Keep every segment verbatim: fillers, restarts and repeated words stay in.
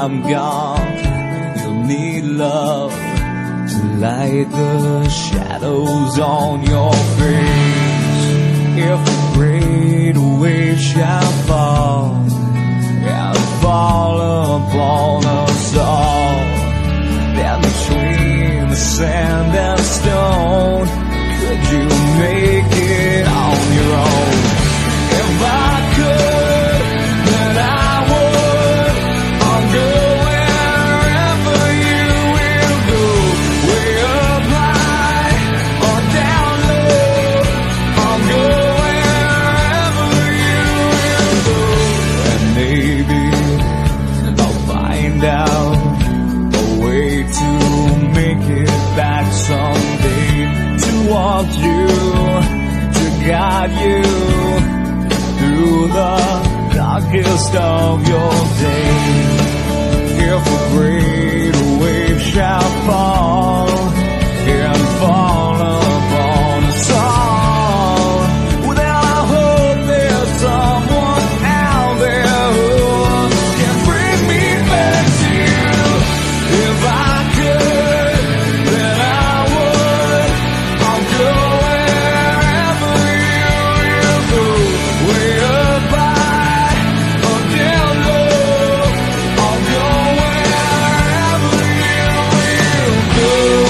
I'm gone, you'll need love to light the shadows on your face. If a great wave shall fall, and fall upon us all, then between the sand and stone, could you make it on your own? If I could, then I would. I'll go wherever you will go, way up high or down low. I'll go wherever you will go, and maybe I'll find out a way to make it back someday, to walk you, to guide you through the darkest of your days. If a great wave shall fall and fall upon us all, well, then I hope there's someone out there who can bring me back to you. If I could, then I would. I'll go wherever you will go, way up high or down low. I'll go wherever you will go.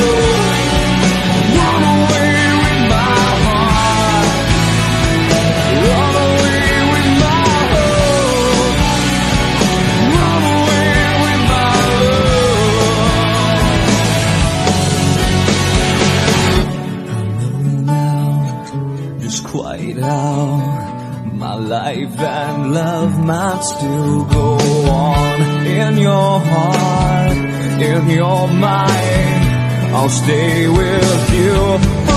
Run away with my heart, run away with my hope, run away with my love. I know now just quite how my life and love might still go on. In your heart, in your mind, I'll stay with you.